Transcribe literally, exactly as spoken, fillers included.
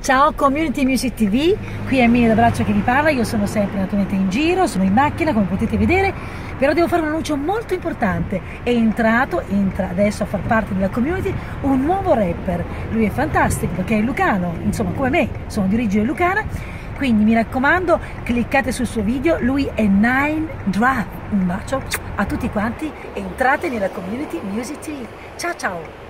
Ciao Community Music ti vu, qui è Emilia D'Abraccio che vi parla. Io sono sempre naturalmente in giro, sono in macchina come potete vedere, però devo fare un annuncio molto importante. È entrato, entra adesso a far parte della community un nuovo rapper. Lui è fantastico perché è lucano, insomma come me, sono di origine lucana, quindi mi raccomando cliccate sul suo video. Lui è Nine Drop. Un bacio a tutti quanti, entrate nella Community Music ti vu. Ciao ciao!